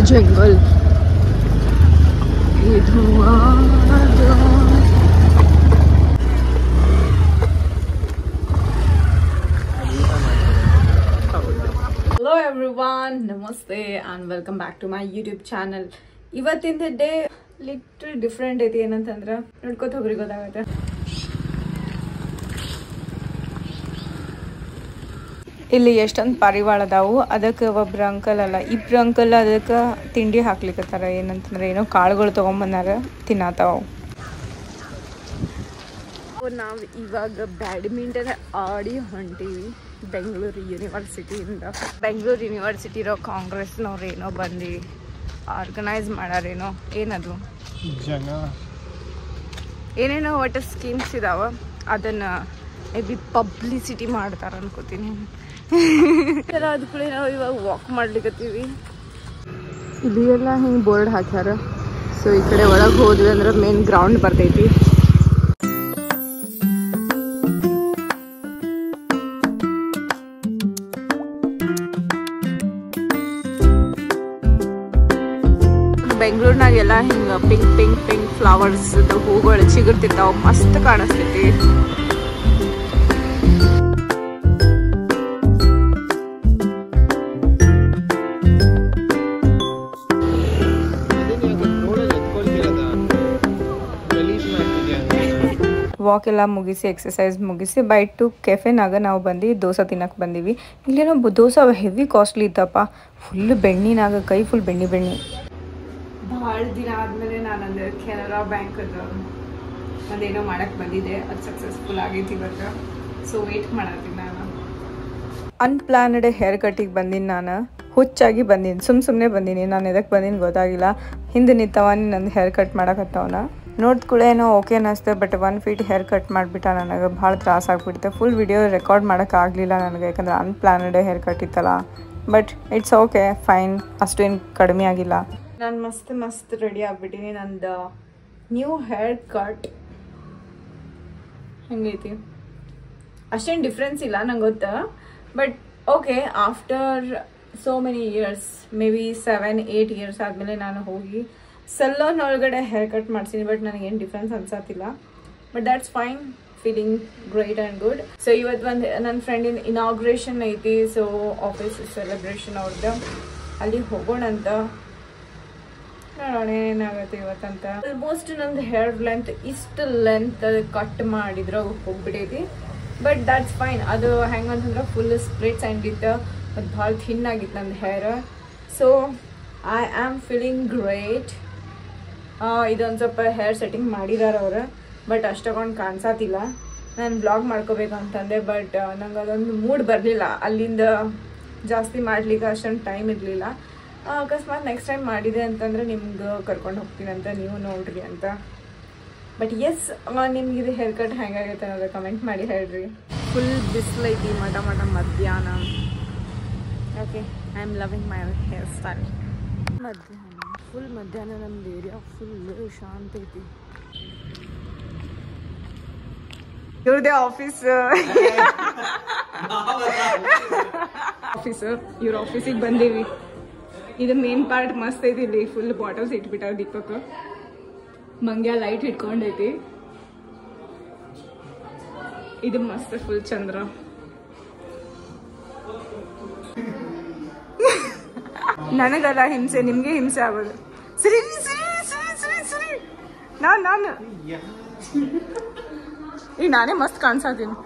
जंगल ये धुआं Hello everyone, namaste and welcome back to my YouTube channel. ಇವತ್ತಿನ day little different ಐತಿ ಏನಂತಂದ್ರೆ ನೋಡ್ಕೋತ ಹೋಗ್ರಿ ಗೊತ್ತಾಗತ್ತೆ. ಇಲ್ಲಿ ಎಷ್ಟೊಂದು ಪಾರಿವಾಳ ಅದಾವು. ಅದಕ್ಕೆ ಒಬ್ರು ಅಂಕಲ್ ಅಲ್ಲ ಇಬ್ರು ಅಂಕಲ್ ಅದಕ್ಕೆ ತಿಂಡಿ ಹಾಕ್ಲಿಕ್ಕತ್ತಾರ. ಏನಂತಂದ್ರೆ ಏನೋ ಕಾಳುಗಳು ತೊಗೊಂಬಂದಾರ ತಿನ್ನತಾವು. ನಾವು ಇವಾಗ ಬ್ಯಾಡ್ಮಿಂಟನ್ ಆಡಿ ಹೊಂಟೀವಿ ಬೆಂಗಳೂರು ಯೂನಿವರ್ಸಿಟಿಯಿಂದ. ಬೆಂಗಳೂರು ಯೂನಿವರ್ಸಿಟಿ ಇರೋ ಕಾಂಗ್ರೆಸ್ನವ್ರು ಏನೋ ಬಂದು ಆರ್ಗನೈಸ್ ಮಾಡ್ಯಾರೇನೋ. ಏನದು ಜನ ಏನೇನೋ ಒಟ್ಟು ಸ್ಕೀಮ್ಸ್ ಇದಾವ, ಅದನ್ನು ಮೇ ಬಿ ಪಬ್ಲಿಸಿಟಿ ಮಾಡ್ತಾರೆ ಅನ್ಕೋತೀನಿ. ಅದ ಕೂಡ ನಾವು ಇವಾಗ ವಾಕ್ ಮಾಡ್ಲಿಕ್ಕತ್ತೀವಿ. ಇಲ್ಲಿ ಎಲ್ಲ ಹಿಂಗೆ ಬೋರ್ಡ್ ಹಾಕ್ಯಾರ. ಸೊ ಈ ಕಡೆ ಒಳಗೆ ಹೋದ್ವಿ ಅಂದ್ರೆ ಮೇನ್ ಗ್ರೌಂಡ್ ಬರ್ತೈತಿ. ಬೆಂಗಳೂರಿನಾಗೆಲ್ಲ ಹಿಂಗೆ ಪಿಂಕ್ ಪಿಂಕ್ ಪಿಂಕ್ ಫ್ಲವರ್ಸ್ ಹೂಗಳು ಚಿಗುರ್ತಿರ್ತಾವ, ಮಸ್ತ್ ಕಾಣಿಸ್ತೈತಿ. ವಾಕ್ ಎಲ್ಲ ಮುಗಿಸಿ ಎಕ್ಸಸೈಸ್ ಮುಗಿಸಿ ಬೈಟು ಕೆಫೆನಾಗ ನಾವು ಬಂದು ದೋಸೆ ತಿನ್ನಕ್ಕೆ ಬಂದೀವಿ. ಇಲ್ಲೇನೋ ದೋಸೆ ಹೆವಿ ಕಾಸ್ಟ್ಲಿ ಇತ್ತಪ್ಪ. ಫುಲ್ ಬೆಣ್ಣಿನಾಗ ಕೈ ಫುಲ್ ಬೆಣ್ಣಿ ಬೆಣ್ಣಿ. ಭಾಳ ದಿನ ಆದಮೇಲೆ ನಾನಂದ್ರೆ ಕೆನರಾ ಬ್ಯಾಂಕದ ಒಂದೇನೋ ಮಾಡಕ್ಕೆ ಬಂದಿದ್ದೆ. ಅದು ಸಕ್ಸಸ್ಫುಲ್ ಆಗೈತಿ ಇವತ್ತು. ಸೊ ವೇಟ್ ಮಾಡತ್ತೀನಿ. ನಾನು ಅನ್ಪ್ಲಾನ್ಡ್ ಹೇರ್ ಕಟ್ಟಿಗೆ ಬಂದೀನಿ. ನಾನು ಹುಚ್ಚಾಗಿ ಬಂದೀನಿ, ಸುಮ್ಮನೆ ಬಂದೀನಿ. ನಾನು ಎದಕ್ಕೆ ಬಂದೀನಿ ಗೊತ್ತಾಗಿಲ್ಲ. ಹಿಂದೆ ನಿಂತವನಿ ನಂದು ಹೇರ್ ಕಟ್ ಮಾಡಕತ್ತವನ ನೋಡ್ಕೊಳ್ಳೆ ಏನೋ ಓಕೆ ಅನ್ನಿಸ್ತೆ. ಬಟ್ 1 ಫೀಟ್ ಹೇರ್ ಕಟ್ ಮಾಡಿಬಿಟ್ಟ. ನನಗೆ ಭಾಳ ತ್ರಾಸ ಆಗ್ಬಿಡ್ತೆ. ಫುಲ್ ವಿಡಿಯೋ ರೆಕಾರ್ಡ್ ಮಾಡೋಕ್ಕಾಗಲಿಲ್ಲ ನನಗೆ, ಯಾಕಂದ್ರೆ ಅನ್ಪ್ಲಾನ್ಡ್ ಹೇರ್ ಕಟ್ ಇತ್ತಲ್ಲ. ಬಟ್ ಇಟ್ಸ್ ಓಕೆ, ಫೈನ್, ಅಷ್ಟು ಏನು ಕಡಿಮೆ ಆಗಿಲ್ಲ. ನಾನು ಮಸ್ತ್ ರೆಡಿ ಆಗಿಬಿಟ್ಟಿನಿ. ನಂದು ನ್ಯೂ ಹೇರ್ ಕಟ್ ಹೆಂಗೈತಿ ಅಷ್ಟೇನು ಡಿಫ್ರೆನ್ಸ್ ಇಲ್ಲ ನಂಗೆ ಗೊತ್ತಾ. But okay, after so many years, maybe 7-8 years ಆದಮೇಲೆ ನಾನು ಹೋಗಿ ಸಲೂನ್ ಒಳಗಡೆ ಹೇರ್ ಕಟ್ ಮಾಡ್ತೀನಿ. ಬಟ್ ನನಗೇನು ಡಿಫ್ರೆನ್ಸ್ ಅನ್ಸತ್ತಿಲ್ಲ. But that's fine, feeling great and good. So ಇವತ್ತು ಒಂದು ನನ್ನ ಫ್ರೆಂಡಿನ ಇನಾಗ್ರೇಷನ್ ಐತಿ. ಸೊ ಆಫೀಸ್ ಸೆಲೆಬ್ರೇಷನ್ ಅವ್ರದ್ದು, ಅಲ್ಲಿ ಹೋಗೋಣಂತ. ನೋಡೋಣ ಏನಾಗುತ್ತೆ ಇವತ್ತಂತ. ಆಲ್ಮೋಸ್ಟ್ ನಂದು ಹೇರ್ ಲೆಂತ್ ಇಷ್ಟು ಲೆಂತ್ ಕಟ್ ಮಾಡಿದ್ರೆ ಹೋಗ್ಬಿಟ್ಟೈತಿ. But that's fine. ಅದು ಹೆಂಗಂತಂದ್ರೆ ಫುಲ್ ಸ್ಪ್ಲಿಟ್ಸ್ ಆ್ಯಂಡ್ ಇತ್ತು, ಮತ್ತು ಭಾಳ ಥಿನ್ ಆಗಿತ್ತು ನಂದು hair. So I am feeling great. ಇದೊಂದು ಸ್ವಲ್ಪ ಹೇರ್ ಸೆಟ್ಟಿಂಗ್ ಮಾಡಿದಾರೆ ಅವರು, ಬಟ್ ಅಷ್ಟೊಂದು ಕಾಣಿಸತ್ತಿಲ್ಲ. ನಾನು ವ್ಲಾಗ್ ಮಾಡ್ಕೋಬೇಕು ಅಂತಂದೆ. ಬಟ್ ನಂಗೆ ಅದೊಂದು ಮೂಡ್ ಬರಲಿಲ್ಲ. ಅಲ್ಲಿಂದ ಜಾಸ್ತಿ ಮಾಡ್ಲಿಕ್ಕೆ ಅಷ್ಟೊಂದು ಟೈಮ್ ಇರಲಿಲ್ಲ. ಅಕಸ್ಮಾತ್ ನೆಕ್ಸ್ಟ್ ಟೈಮ್ ಮಾಡಿದೆ ಅಂತಂದರೆ ನಿಮ್ಗೆ ಕರ್ಕೊಂಡು ಹೋಗ್ತೀನಿ ಅಂತ, ನೀವು ನೋಡ್ರಿ ಅಂತ. ಬಟ್ ಎಸ್, ನಿಮ್ಗೆ ಇದು ಹೇರ್ ಕಟ್ ಹೆಂಗಾಗೈತೆ ಅನ್ನೋದು ಕಮೆಂಟ್ ಮಾಡಿ ಹೇಳ್ರಿ. ಫುಲ್ ಬಿಸಿಲೈತಿ ಮಠ ಮಧ್ಯಾಹ್ನ. Okay, I am loving my hair style. Full ಮಧ್ಯಾಹ್ನ ನಮ್ದು ಏರಿಯಾ ಫುಲ್ ಶಾಂತ ಐತಿ. ಇವ್ರದೇ ಆಫೀಸು ಇವ್ರ ಆಫೀಸಿಗೆ ಬಂದೀವಿ. ಇದು ಮೇನ್ ಪಾರ್ಟ್ ಮಸ್ತ್ ಐತಿ. ಇಲ್ಲಿ ಫುಲ್ ಬಾಟಲ್ಸ್ ಇಟ್ಬಿಟ್ಟಾರ. ದೀಪಕ್ ಮಂಗ್ಯ ಲೈಟ್ ಇಟ್ಕೊಂಡೈತಿ. ಇದು ಮಸ್ತ್ ಫುಲ್ ಚಂದ್ರ. ನನಗಲ್ಲ ಹಿಂಸೆ, ನಿಮ್ಗೆ ಹಿಂಸೆ ಆಗೋದು. ಸರಿ ನಾನು ಈಗ ನಾನೇ ಮಸ್ತ್ ಕಾಣಿಸ್ತೀನಿ.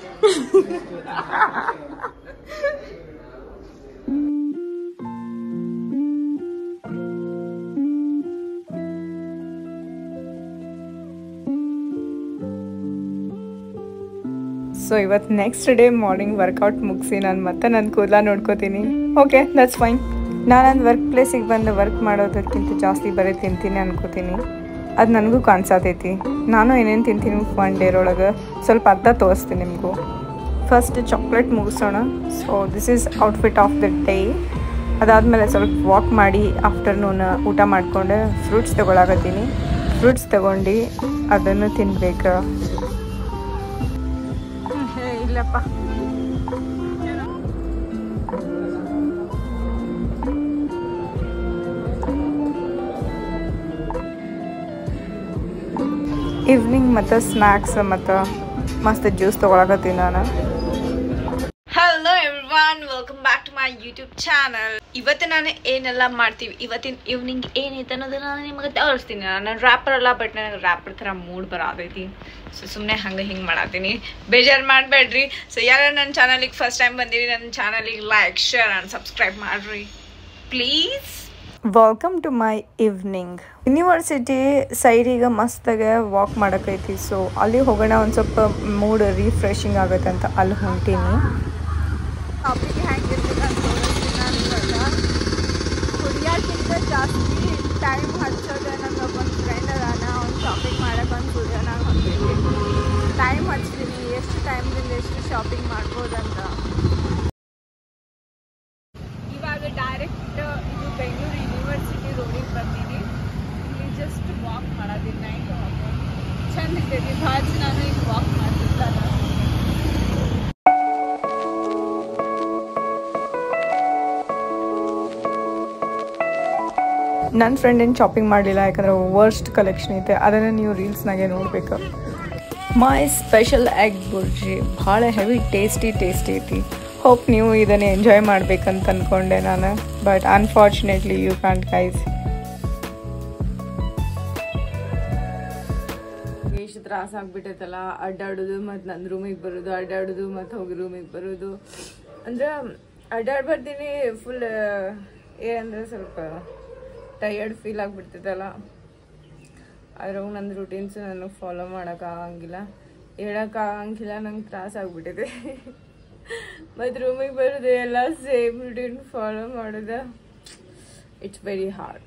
ಸೊ ಇವತ್ತು ನೆಕ್ಸ್ಟ್ ಡೇ ಮಾರ್ನಿಂಗ್ ವರ್ಕೌಟ್ ಮುಗಿಸಿ ನಾನು ಮತ್ತೆ ನನ್ನ ಕೂದಲ ನೋಡ್ಕೋತೀನಿ. Okay, that's fine. ನಾನು ನನ್ನ ವರ್ಕ್ ಪ್ಲೇಸಿಗೆ ಬಂದು ವರ್ಕ್ ಮಾಡೋದಕ್ಕಿಂತ ಜಾಸ್ತಿ ಬರೀ ತಿಂತೀನಿ ಅನ್ಕೋತೀನಿ. ಅದು ನನಗೂ ಕಾಣಿಸತೈತಿ. ನಾನು ಏನೇನು ತಿಂತೀನಿ 1 ಡೇರೊಳಗೆ ಸ್ವಲ್ಪ ಅರ್ಧ ತೋರಿಸ್ತೀನಿ ನಿಮಗೂ. ಫಸ್ಟ್ ಚಾಕ್ಲೇಟ್ ಮುಗಿಸೋಣ. So this is outfit of the day. ಅದಾದಮೇಲೆ ಸ್ವಲ್ಪ ವಾಕ್ ಮಾಡಿ ಆಫ್ಟರ್ನೂನ್ ಊಟ ಮಾಡಿಕೊಂಡು ಫ್ರೂಟ್ಸ್ ತೊಗೊಳಕತ್ತೀನಿ. ಫ್ರೂಟ್ಸ್ ತೊಗೊಂಡು ಅದನ್ನು ತಿನ್ಬೇಕು. ಇಲ್ಲಪ್ಪ, ಈವ್ನಿಂಗ್ ಮತ್ತು ಸ್ನ್ಯಾಕ್ಸ್ ಮತ್ತು ಮಸ್ತ್ ಜ್ಯೂಸ್ ತೊಗೊಳಕತ್ತೀನಿ ನಾನು. Hello everyone, welcome back to my YouTube channel. ಇವತ್ತು ನಾನು ಏನೆಲ್ಲ ಮಾಡ್ತೀವಿ, ಇವತ್ತಿನ ಈವ್ನಿಂಗ್ ಏನೈತೆ ಅನ್ನೋದನ್ನ ನಾನು ನಿಮಗೆ ತೋರಿಸ್ತೀನಿ. ನಾನು ರ್ಯಾಪರ್ ಅಲ್ಲ, ಬಟ್ ನನಗೆ ರ್ಯಾಪರ್ ಥರ ಮೂಡ್ ಬರೋದೈತಿ. ಸೊ ಸುಮ್ಮನೆ ಹಂಗೆ ಹಿಂಗೆ ಮಾಡತ್ತೀನಿ, ಬೇಜಾರು ಮಾಡಬೇಡ್ರಿ. ಸೊ ಯಾರು ನನ್ನ ಚಾನಲಿಗೆ ಫಸ್ಟ್ ಟೈಮ್ ಬಂದಿರಿ, ನನ್ನ ಚಾನಲಿಗೆ ಲೈಕ್, ಶೇರ್ ಆ್ಯಂಡ್ ಸಬ್ಸ್ಕ್ರೈಬ್ ಮಾಡಿರಿ please. Welcome to my evening. University ಸೈಡಿಗೆ ಮಸ್ತಾಗೆ ವಾಕ್ ಮಾಡೋಕ್ಕೈತಿ. ಸೊ ಅಲ್ಲಿ ಹೋಗೋಣ, ಒಂದು ಸ್ವಲ್ಪ ಮೂಡ್ ರಿಫ್ರೆಶಿಂಗ್ ಆಗುತ್ತೆ ಅಂತ ಅಲ್ಲಿ ಹೊಂಟೀನಿ. ಟಾಪಿಕ್ ಹೆಂಗಿರ್ತದೆ ಅಂತ ತೋರಿಸ್ತೀನಿ. ನಾನು ಕುಡಿಯೋಕ್ಕಿಂತ ಜಾಸ್ತಿ ಟೈಮ್ ಹಚ್ಚೋದು. ನಂಗೆ ಒಂದು ಫ್ರೆಂಡ್ ಅದಾನ, ಅವ್ನು ಶಾಪಿಂಗ್ ಮಾಡೋಕೆ ಒಂದು ಕುಡಿಯೋನಾಗ ಹೊಂಟೀನಿ. ಟೈಮ್ ಹಚ್ತೀನಿ, ಎಷ್ಟು ಟೈಮ್ದಿಂದ ಎಷ್ಟು ಶಾಪಿಂಗ್ ಮಾಡ್ಬೋದಂತ. ಇವಾಗ ಡೈರೆಕ್ಟ್ ಇದು ಬೆಂಗಳೂರು ಯೂನಿವರ್ಸಿಟಿ ರೋಡಿಗೆ ಬಂದೀನಿ. ಇಲ್ಲಿ ಜಸ್ಟ್ ವಾಕ್ ಮಾಡೋದಿಲ್ಲ, ನೈಟ್ ವಾಕ್ ಚಂದ ಇರ್ತೈತಿ. ಭಾಳ ನಾನು ಈಗ ವಾಕ್ ಮಾಡ್ತಿರ್ತಾನೆ. ನನ್ನ ಫ್ರೆಂಡ್ ಏನು ಶಾಪಿಂಗ್ ಮಾಡಲಿಲ್ಲ, ಯಾಕಂದ್ರೆ ವರ್ಸ್ಟ್ ಕಲೆಕ್ಷನ್ ಐತೆ. ಅದನ್ನು ನೀವು ರೀಲ್ಸ್ನಾಗೆ ನೋಡಬೇಕು. ಮೈ ಸ್ಪೆಷಲ್ ಎಗ್ ಬುರ್ಜಿ ಭಾಳ ಹೆವಿ ಟೇಸ್ಟಿ ಐತಿ. ಹೋಪ್ ನೀವು ಇದನ್ನು ಎಂಜಾಯ್ ಮಾಡ್ಬೇಕಂತ ಅಂದ್ಕೊಂಡೆ ನಾನು, but unfortunately you can't guys. ಎಷ್ಟು ತ್ರಾಸ ಆಗ್ಬಿಟ್ಟೈತಲ್ಲ, ಅಡ್ಡಾಡೋದು ಮತ್ತು ನನ್ನ ರೂಮಿಗೆ ಬರೋದು, ಅಡ್ಡಾಡೋದು ಮತ್ತು ಹೋಗಿ ರೂಮಿಗೆ ಬರೋದು. ಅಂದ್ರೆ ಅಡ್ಡಾಡಿ ಬರ್ತೀನಿ, ಫುಲ್ ಏನಂದ್ರೆ ಸ್ವಲ್ಪ ಟಯರ್ಡ್ ಫೀಲ್ ಆಗಿಬಿಡ್ತೈತಲ್ಲ. ಅದ್ರಾಗ ನನ್ನ ರೂಟೀನ್ಸು ನನಗೆ ಫಾಲೋ ಮಾಡೋಕ್ಕಾಗಂಗಿಲ್ಲ, ಹೇಳೋಕ್ಕಾಗಂಗಿಲ್ಲ. ನಂಗೆ ತ್ರಾಸ ಆಗ್ಬಿಟ್ಟಿದೆ. ಮತ್ತು ರೂಮಿಗೆ ಬರೋದು ಎಲ್ಲ ಸೇಮ್ ರೂಟೀನ್ ಫಾಲೋ ಮಾಡೋದು, ಇಟ್ಸ್ ವೆರಿ ಹಾರ್ಡ್.